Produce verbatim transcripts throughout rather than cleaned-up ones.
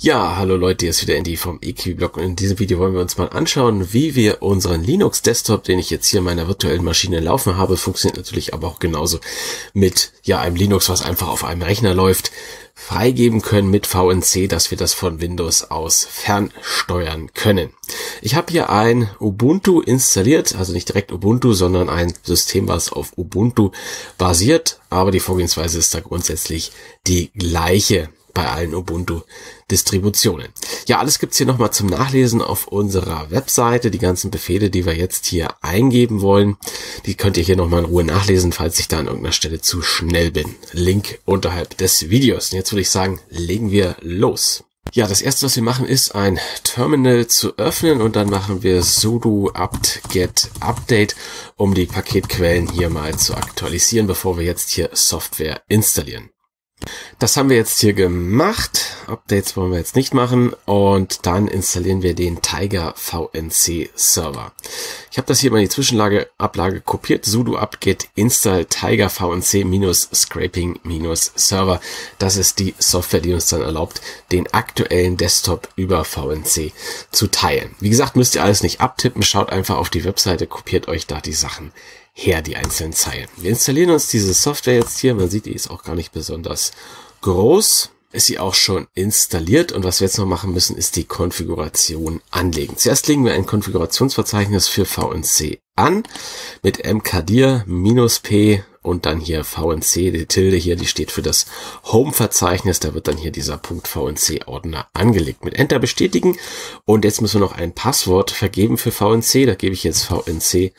Ja, hallo Leute, hier ist wieder Andy vom E Q I-Blog und in diesem Video wollen wir uns mal anschauen, wie wir unseren Linux-Desktop, den ich jetzt hier in meiner virtuellen Maschine laufen habe, funktioniert natürlich aber auch genauso mit ja einem Linux, was einfach auf einem Rechner läuft, freigeben können mit V N C, dass wir das von Windows aus fernsteuern können. Ich habe hier ein Ubuntu installiert, also nicht direkt Ubuntu, sondern ein System, was auf Ubuntu basiert, aber die Vorgehensweise ist da grundsätzlich die gleiche bei allen Ubuntu-Distributionen. Ja, alles gibt's hier nochmal zum Nachlesen auf unserer Webseite. Die ganzen Befehle, die wir jetzt hier eingeben wollen, die könnt ihr hier nochmal in Ruhe nachlesen, falls ich da an irgendeiner Stelle zu schnell bin. Link unterhalb des Videos. Und jetzt würde ich sagen, legen wir los. Ja, das erste, was wir machen, ist ein Terminal zu öffnen und dann machen wir sudo apt-get update, um die Paketquellen hier mal zu aktualisieren, bevor wir jetzt hier Software installieren. Das haben wir jetzt hier gemacht. Updates wollen wir jetzt nicht machen. Und dann installieren wir den Tiger V N C Server. Ich habe das hier mal in die Zwischenablage kopiert. Sudo apt-get install Tiger V N C scraping Server. Das ist die Software, die uns dann erlaubt, den aktuellen Desktop über V N C zu teilen. Wie gesagt, müsst ihr alles nicht abtippen. Schaut einfach auf die Webseite, kopiert euch da die Sachen her, die einzelnen Zeilen. Wir installieren uns diese Software jetzt hier. Man sieht, die ist auch gar nicht besonders groß. Ist sie auch schon installiert und was wir jetzt noch machen müssen, ist die Konfiguration anlegen. Zuerst legen wir ein Konfigurationsverzeichnis für V N C an mit mkdir -p und dann hier V N C, die Tilde hier, die steht für das Home-Verzeichnis. Da wird dann hier dieser .vnc-Ordner angelegt. Mit Enter bestätigen und jetzt müssen wir noch ein Passwort vergeben für V N C. Da gebe ich jetzt vnc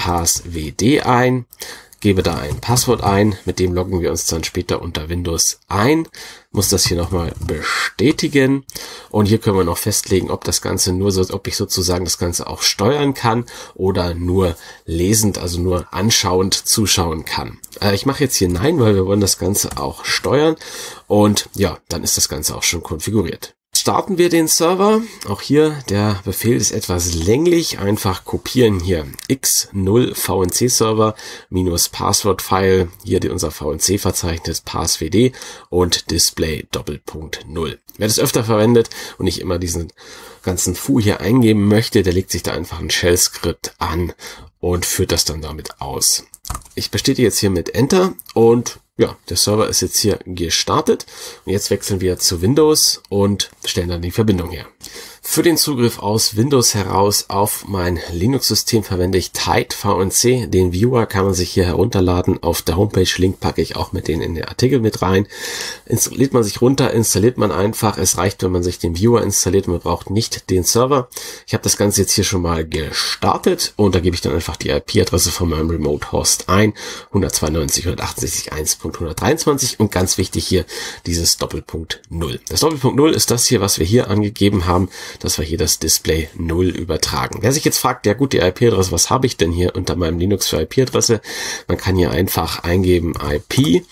passwd ein. Gebe da ein Passwort ein, mit dem loggen wir uns dann später unter Windows ein. Muss das hier nochmal bestätigen. Und hier können wir noch festlegen, ob das Ganze nur so, ob ich sozusagen das Ganze auch steuern kann oder nur lesend, also nur anschauend zuschauen kann. Äh, ich mache jetzt hier Nein, weil wir wollen das Ganze auch steuern. Und ja, dann ist das Ganze auch schon konfiguriert. Starten wir den Server. Auch hier, der Befehl ist etwas länglich. Einfach kopieren hier x null V N C Server minus Passwort-File. Hier die, unser V N C-Verzeichnis passwd und Display Doppelpunkt null. Wer das öfter verwendet und nicht immer diesen ganzen Fu hier eingeben möchte, der legt sich da einfach ein Shell-Skript an und führt das dann damit aus. Ich bestätige jetzt hier mit Enter und ja, der Server ist jetzt hier gestartet und jetzt wechseln wir zu Windows und stellen dann die Verbindung her. Für den Zugriff aus Windows heraus auf mein Linux-System verwende ich Tide V N C. Den Viewer kann man sich hier herunterladen. Auf der Homepage, Link packe ich auch mit denen in den Artikel mit rein. Installiert man sich runter, installiert man einfach. Es reicht, wenn man sich den Viewer installiert. Man braucht nicht den Server. Ich habe das Ganze jetzt hier schon mal gestartet und da gebe ich dann einfach die I P-Adresse von meinem Remote-Host ein. hundertzweiundneunzig punkt hundertachtundsechzig punkt eins punkt hundertdreiundzwanzig und ganz wichtig hier dieses Doppelpunkt null. Das Doppelpunkt null ist das hier, was wir hier angegeben haben, dass wir hier das Display null übertragen. Wer sich jetzt fragt, ja gut, die I P-Adresse, was habe ich denn hier unter meinem Linux für I P-Adresse? Man kann hier einfach eingeben I P,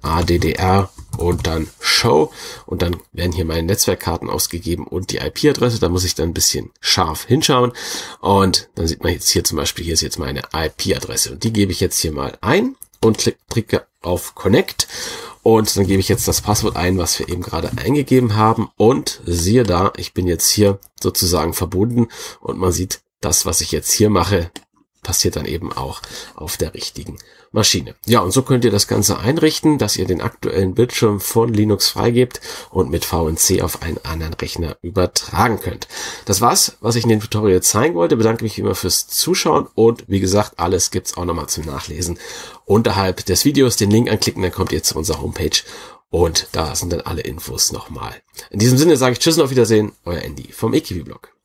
addr und dann Show und dann werden hier meine Netzwerkkarten ausgegeben und die I P-Adresse. Da muss ich dann ein bisschen scharf hinschauen und dann sieht man jetzt hier zum Beispiel, hier ist jetzt meine I P-Adresse und die gebe ich jetzt hier mal ein und klicke auf Connect. Und dann gebe ich jetzt das Passwort ein, was wir eben gerade eingegeben haben. Und siehe da, ich bin jetzt hier sozusagen verbunden. Und man sieht, das, was ich jetzt hier mache, passiert dann eben auch auf der richtigen Maschine. Ja, und so könnt ihr das Ganze einrichten, dass ihr den aktuellen Bildschirm von Linux freigebt und mit V N C auf einen anderen Rechner übertragen könnt. Das war's, was ich in dem Tutorial zeigen wollte. Bedanke mich wie immer fürs Zuschauen und wie gesagt, alles gibt's auch nochmal zum Nachlesen unterhalb des Videos. Den Link anklicken, dann kommt ihr zu unserer Homepage und da sind dann alle Infos nochmal. In diesem Sinne sage ich Tschüss und auf Wiedersehen, euer Andy vom E Q I-Blog.